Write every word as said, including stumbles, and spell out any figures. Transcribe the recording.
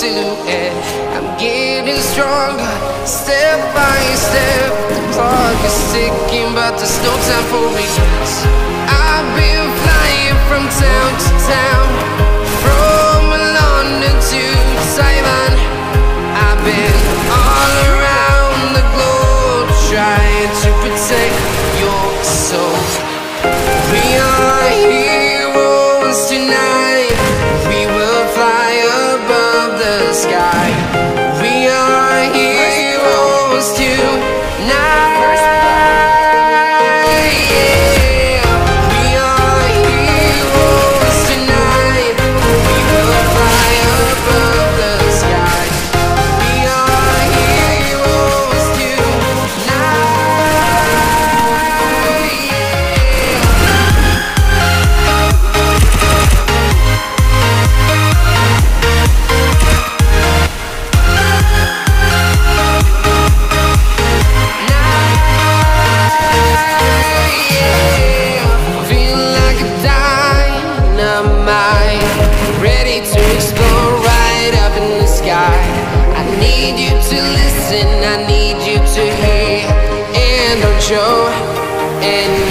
silhouette. I'm getting stronger, step by step. The clock is ticking, but there's no time for regrets. I've been flying from town to town, from London to Taiwan. I've been all around the globe, trying to protect your soul. We are heroes tonight. We will fly above the sky. We are heroes tonight. I need you to hear and don't show and